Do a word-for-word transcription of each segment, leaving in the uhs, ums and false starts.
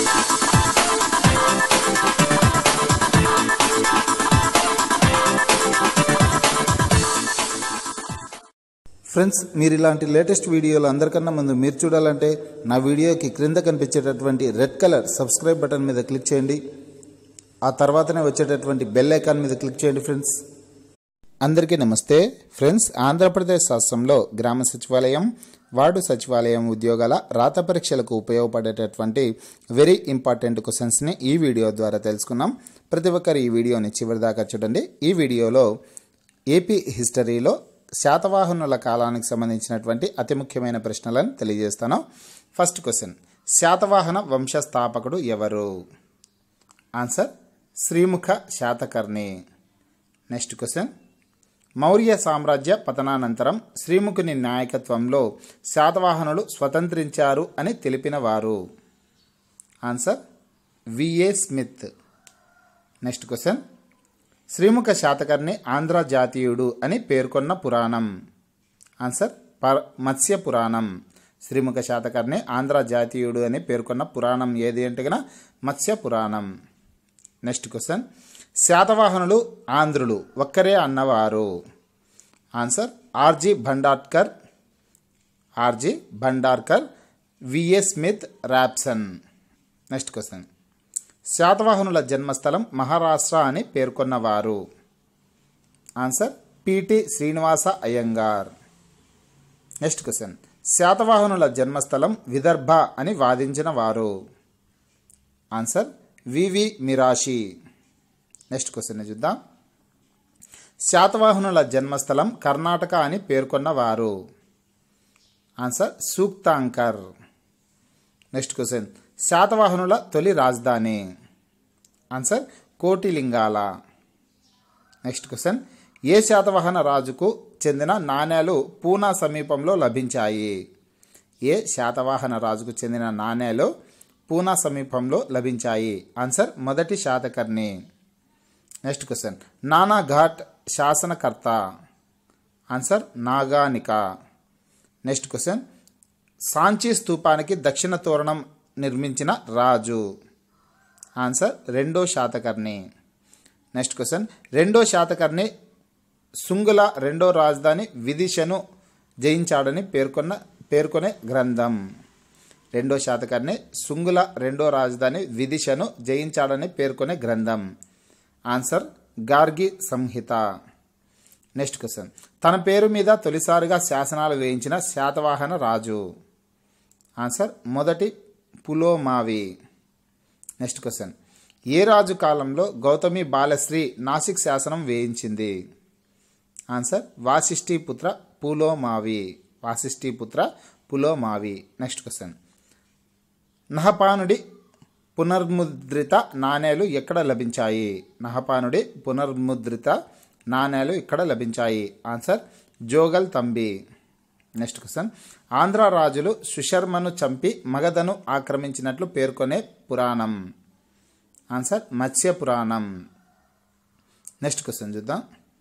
Friends, మీరు ఇలాంటి latest వీడియోలు అందరికన్నా ముందు మీరు చూడాలంటే నా వీడియోకి క్రింద కనిపించేటటువంటి రెడ్ కలర్ సబ్స్క్రైబ్ బటన్ మీద క్లిక్ చేయండి. ఆ తర్వాతనే వచ్చేటటువంటి బెల్ ఐకాన్ మీద క్లిక్ చేయండి. ఫ్రెండ్స్, అందరికీ నమస్తే. ఫ్రెండ్స్, ఆంధ్రప్రదేశ్ రాష్ట్రంలో గ్రామ సచివాలయం, వార్డు సచివాలయం ఉద్యోగాల రాత పరీక్షలకు ఉపయోగపడేటటువంటి వెరీ ఇంపార్టెంట్ క్వశ్చన్స్ని ఈ వీడియో ద్వారా తెలుసుకున్నాం. ప్రతి ఒక్కరు ఈ వీడియోని చివరిదాకా చూడండి. ఈ వీడియోలో ఏపీ హిస్టరీలో శాతవాహనుల కాలానికి సంబంధించినటువంటి అతి ముఖ్యమైన ప్రశ్నలను తెలియజేస్తాను. ఫస్ట్ క్వశ్చన్, శాతవాహన వంశస్థాపకుడు ఎవరు? Answer Srimukha Satakarni. Next question, Maurya సామ్రాజ్య పతనానంతరం శ్రీముఖుని నాయకత్వంలో శాతవాహనులు స్వతంత్రించారు అని తెలిపిన వారు? Answer V A Smith. Next question, Srimukha Satakarni Andhra జాతీయుడు అని పేర్కొన్న పురాణం? ఆన్సర్ మత్స్య పురాణం. శ్రీముఖ శాతకర్ణి ఆంధ్ర జాతీయుడు అని పేర్కొన్న పురాణం ఏది అంటే గన మత్స్య పురాణం. నెక్స్ట్ క్వశ్చన్, శాతవాహనులు ఆంధ్రులు ఒక్కరే అన్నవారు? Answer R G Bhandarkar R G Bhandarkar V A Smith, Rapson. Next question, శాతవాహనుల జన్మస్థలం మహారాష్ట్ర అని పేర్కొన్నవారు? Answer P T Srinivasa Iyengar. Next question, శాతవాహనుల జన్మస్థలం విదర్భ అని వాదించిన వారు? Answer V V Mirashi. Next question చూద్దాం. శాతవాహనుల జన్మస్థలం కర్ణాటక అని పేర్కొన్నవారు? ఆన్సర్ సూక్తాంకర్. నెక్స్ట్ క్వశ్చన్, శాతవాహనుల తొలి రాజధాని? ఆన్సర్ కోటిలింగాల. నెక్స్ట్ క్వశ్చన్, ఏ శాతవాహన రాజుకు చెందిన నాణేలు పూనా సమీపంలో లభించాయి? ఏ శాతవాహన రాజుకు చెందిన నాణేలు పూనా సమీపంలో లభించాయి? ఆన్సర్ మొదటి శాతకర్ణి. నెక్స్ట్ క్వశ్చన్, నానాఘాట్ శాసనకర్త? Answer Naganika. Next question, Sanchi స్తూపానికి దక్షిణ తోరణం నిర్మించిన రాజు? ఆన్సర్ రెండో శాతకర్ణి. నెక్స్ట్ క్వశ్చన్, రెండో శాతకర్ణి సుంగుల రెండో రాజధాని విదిశను జయించాడని పేర్కొన్న పేర్కొనే గ్రంథం? రెండో శాతకర్ణి సుంగుల రెండో రాజధాని విదిశను జయించాడని పేర్కొనే గ్రంథం? Answer Gargi Samhita. Next question, తన పేరు మీద తొలిసారిగా శాసనాలు వేయించిన శాతవాహన రాజు? ఆన్సర్ మొదటి పులోమావి. నెక్స్ట్ క్వశ్చన్, ఏ రాజు కాలంలో గౌతమి బాలశ్రీ నాసిక్ శాసనం వేయించింది? Answer Vasishthiputra Pulomavi. Vasishthiputra Pulomavi. Next question, నహపానుడి పునర్ముద్రిత నాణేలు ఎక్కడ లభించాయి? నహపానుడి పునర్ముద్రిత నాణేలు ఇక్కడ లభించాయి? Answer Jogal Thambi. Next question, Andhra రాజులు సుశర్మను చంపి మగధను ఆక్రమించినట్లు పేర్కొనే పురాణం? ఆన్సర్ మత్స్య పురాణం. నెక్స్ట్ క్వశ్చన్ చూద్దాం.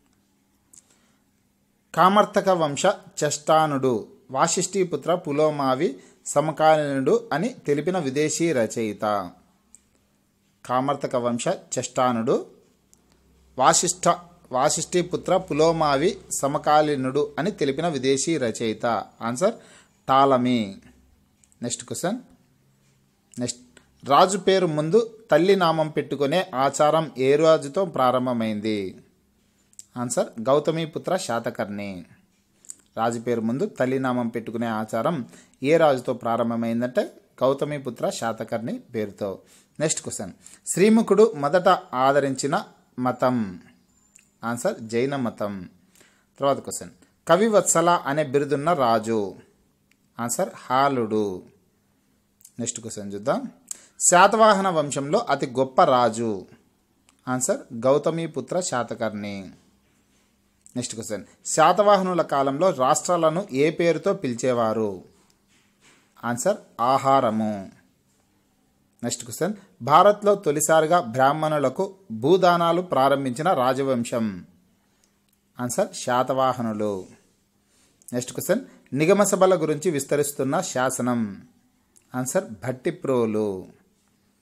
కామర్తక వంశ చష్టానుడు వాసిష్ఠీపుత్ర పులోమావి సమకాలీనుడు అని తెలిపిన విదేశీ రచయిత? కామర్తక వంశ చష్టానుడు వాసిష్ఠ వాసిష్ఠీపుత్ర పులోమావి సమకాలీనుడు అని తెలిపిన విదేశీ రచయిత? Answer Ptolemy. Next question, next రాజు పేరు ముందు తల్లి నామం పెట్టుకునే ఆచారం ఏ రాజుతో ప్రారంభమైంది? ఆన్సర్ గౌతమీపుత్ర శాతకర్ణి. రాజు పేరు ముందు తల్లి నామం పెట్టుకునే ఆచారం ఏ రాజుతో ప్రారంభమైందంటే గౌతమీపుత్ర శాతకర్ణి పేరుతో. నెక్స్ట్ క్వశ్చన్, శ్రీముఖుడు మొదట ఆదరించిన మతం? ఆన్సర్ జైన మతం. తర్వాత క్వశ్చన్, కవివత్సల అనే బిరుదున్న రాజు? ఆన్సర్ హాలుడు. నెక్స్ట్ క్వశ్చన్ చూద్దాం. శాతవాహన వంశంలో అతి గొప్ప రాజు? Answer Gautamiputra Satakarni. Next question, శాతవాహనుల కాలంలో రాష్ట్రాలను ఏ పేరుతో పిలిచేవారు? ఆన్సర్ ఆహారము. నెక్స్ట్ క్వశ్చన్, భారత్లో తొలిసారిగా బ్రాహ్మణులకు భూదానాలు ప్రారంభించిన రాజవంశం? ఆన్సర్ శాతవాహనులు. నెక్స్ట్ క్వశ్చన్, నిగమ సభల గురించి విస్తరిస్తున్న శాసనం? ఆన్సర్ భట్టిప్రోలు.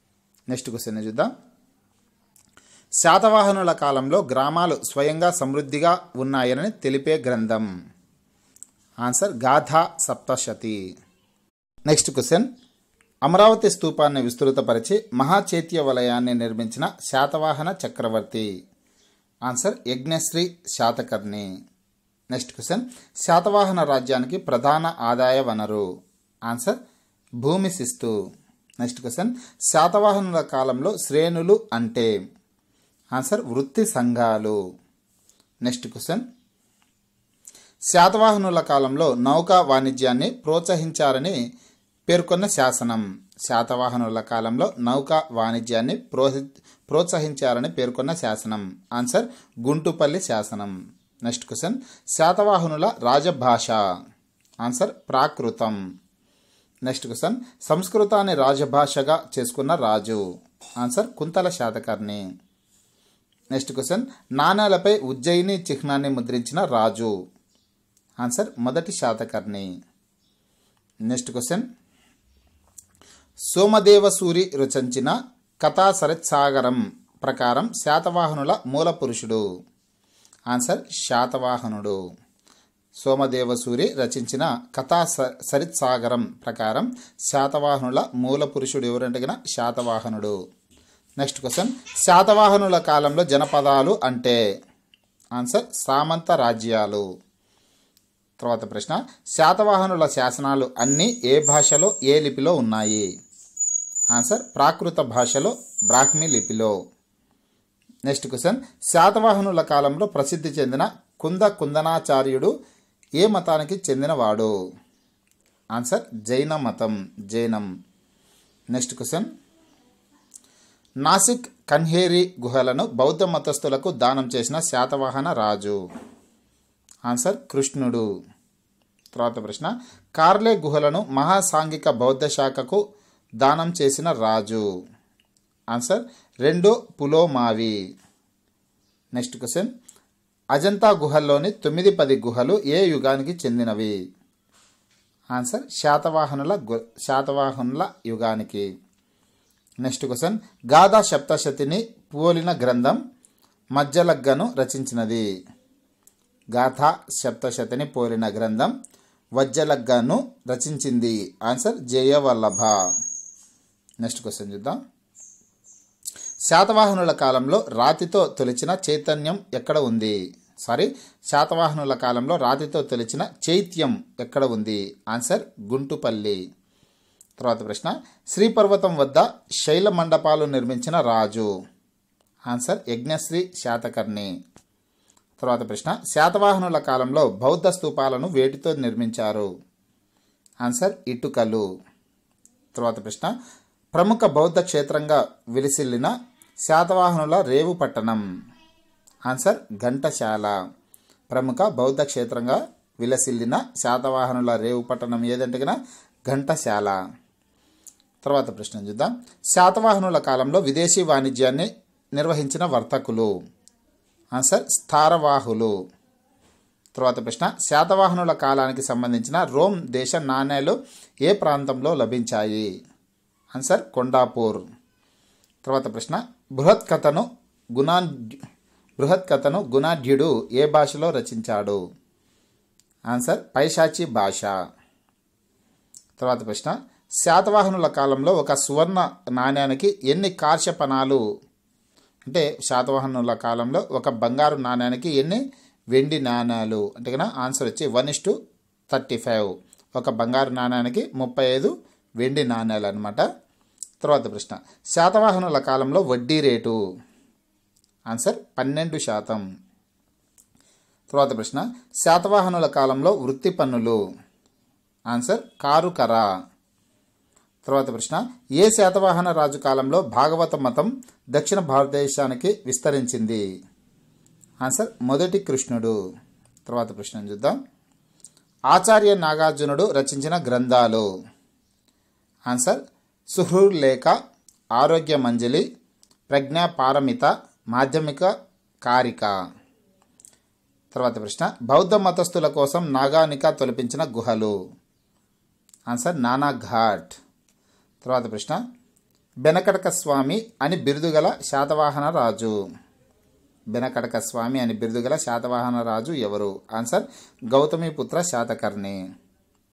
నెక్స్ట్ క్వశ్చన్ చూద్దాం. శాతవాహనుల కాలంలో గ్రామాలు స్వయంగా సమృద్ధిగా ఉన్నాయని తెలిపే గ్రంథం. Answer Gatha Saptashati. Next question. Amaravati స్తూపాన్ని విస్తృతపరిచి మహాచైత్య వలయాన్ని నిర్మించిన శాతవాహన చక్రవర్తి. Answer Yajnashri Satakarni. Next question. Satavahana రాజ్యానికి ప్రధాన ఆదాయ వనరు. ఆన్సర్ భూమి శిస్తు. Next question. శాతవాహనుల కాలంలో శ్రేణులు అంటే. ఆన్సర్ వృత్తి సంఘాలు. Next question. శాతవాహనుల కాలంలో నౌకా వాణిజ్యాన్ని ప్రోత్సహించారని పేర్కొన్న శాసనం. శాతవాహనుల కాలంలో నౌకా వాణిజ్యాన్ని ప్రోహి ప్రోత్సహించారని పేర్కొన్న శాసనం. ఆన్సర్ గుంటుపల్లి శాసనం. Next question. శాతవాహనుల రాజభాష. ఆన్సర్ ప్రాకృతం. Next question. సంస్కృతాన్ని రాజభాషగా చేసుకున్న రాజు. Answer Kuntala Satakarni. Next question. నాణేలపై ఉజ్జయిని చిహ్నాన్ని ముద్రించిన రాజు. ఆన్సర్ మొదటి శాతకర్ణి. Next question. సోమదేవసూరి రచించిన కథా సరత్సాగరం ప్రకారం శాతవాహనుల మూల పురుషుడు. ఆన్సర్ శాతవాహనుడు. సోమదేవసూరి రచించిన కథా సరిత్సాగరం ప్రకారం శాతవాహనుల మూల పురుషుడు ఎవరంటే శాతవాహనుడు. Next question. శాతవాహనుల కాలంలో జనపదాలు అంటే. ఆన్సర్ సామంత రాజ్యాలు. తర్వాత ప్రశ్న. శాతవాహనుల శాసనాలు అన్నీ ఏ భాషలో ఏ లిపిలో ఉన్నాయి. ఆన్సర్ ప్రాకృత భాషలో బ్రాహ్మీ లిపిలో. Next question. శాతవాహనుల కాలంలో ప్రసిద్ధి చెందిన కుంద కుందనాచార్యుడు ఏ మతానికి చెందినవాడు. ఆన్సర్ జైన మతం జైనం. Next question. నాసిక్ కన్హేరి గుహలను బౌద్ధ మతస్థులకు దానం చేసిన శాతవాహన రాజు. ఆన్సర్ కృష్ణుడు. తర్వాత ప్రశ్న. కార్లే గుహలను మహాసాంఘిక బౌద్ధ శాఖకు దానం చేసిన రాజు. ఆన్సర్ రెండో పులోమావి. Next question. అజంతా గుహల్లోని తొమ్మిది పది గుహలు ఏ యుగానికి చెందినవి. ఆన్సర్ శాతవాహనుల గు శాతవాహనుల యుగానికి. Next question. గాథా సప్తశతిని పోలిన గ్రంథం మజ్జలగ్గను రచించినది. గాథా సప్తశతిని పోలిన గ్రంథం వజ్జలగ్గను రచించింది. ఆన్సర్ జయవల్లభ. నెక్స్ట్ క్వశ్చన్ చూద్దాం. శాతవాహనుల కాలంలో రాతితో తొలిచిన చైతన్యం ఎక్కడ ఉంది. సారీ శాతవాహనుల కాలంలో రాతితో తొలిచిన చైత్యం ఎక్కడ ఉంది. ఆన్సర్ గుంటుపల్లి. తర్వాత ప్రశ్న. శ్రీపర్వతం వద్ద శైల మండపాలు నిర్మించిన రాజు. ఆన్సర్ యజ్ఞశ్రీ శాతకర్ణి. తర్వాత ప్రశ్న. శాతవాహనుల కాలంలో బౌద్ధ స్తూపాలను వేటితో నిర్మించారు. ఆన్సర్ ఇటుకలు. తర్వాత ప్రశ్న. ప్రముఖ బౌద్ధ క్షేత్రంగా విలిసిల్లిన శాతవాహనుల రేవు పట్టణం. ఆన్సర్ ఘంటశాల. ప్రముఖ బౌద్ధ క్షేత్రంగా విలసిల్లిన శాతవాహనుల రేవు పట్టణం ఏదంటే ఘంటశాల. తర్వాత ప్రశ్న చూద్దాం. శాతవాహనుల కాలంలో విదేశీ వాణిజ్యాన్ని నిర్వహించిన వర్తకులు. ఆన్సర్ స్థారవాహులు. తర్వాత ప్రశ్న. శాతవాహనుల కాలానికి సంబంధించిన రోమ్ దేశ నాణేలు ఏ ప్రాంతంలో లభించాయి. ఆన్సర్ కొండాపూర్. తర్వాత ప్రశ్న. బృహత్ కథను గుణా బృహత్ కథను గుణాఢ్యుడు ఏ భాషలో రచించాడు. ఆన్సర్ పైశాచి భాష. తర్వాత ప్రశ్న. శాతవాహనుల కాలంలో ఒక సువర్ణ నాణ్యానికి ఎన్ని కార్షపణాలు అంటే శాతవాహనుల కాలంలో ఒక బంగారు నాణ్యానికి ఎన్ని వెండి నాణ్యాలు అంటే కన్నా ఆన్సర్ వచ్చి one is to thirty five. ఒక బంగారు నాణ్యానికి ముప్పై ఐదు వెండి నాణ్యాలు అనమాట. తర్వాత ప్రశ్న. శాతవాహనుల కాలంలో వడ్డీ రేటు. ఆన్సర్ పన్నెండు శాతం. తర్వాత ప్రశ్న. శాతవాహనుల కాలంలో వృత్తి పన్నులు. ఆన్సర్ కారు కర. తర్వాత ప్రశ్న. ఏ శాతవాహన రాజు కాలంలో భాగవత మతం దక్షిణ భారతదేశానికి విస్తరించింది. ఆన్సర్ మొదటి కృష్ణుడు. తర్వాత ప్రశ్న చూద్దాం. ఆచార్య నాగార్జునుడు రచించిన గ్రంథాలు. ఆన్సర్ సుహృలేఖ, ఆరోగ్య మంజలి, ప్రజ్ఞా పారమిత, మాధ్యమిక కారిక. తర్వాత ప్రశ్న. బౌద్ధ మతస్థుల కోసం నాగానిక తొలపించిన గుహలు. ఆన్సర్ నానా ఘాట్. తర్వాత ప్రశ్న. బెనకడక స్వామి అని బిరుదుగల శాతవాహన రాజు. బెనకడక స్వామి అని బిరుదుగల శాతవాహన రాజు ఎవరు? ఆన్సర్ గౌతమిపుత్ర శాతకర్ణి.